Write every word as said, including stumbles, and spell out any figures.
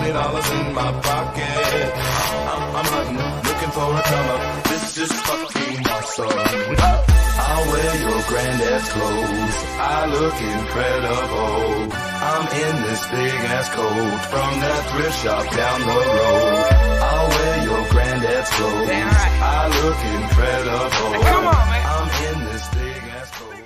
twenty dollars in my pocket. I'm, I'm hunting, looking for a come up. This is fucking awesome. I'll wear your granddad's clothes. I look incredible. I'm in this big ass coat from that thrift shop down the road.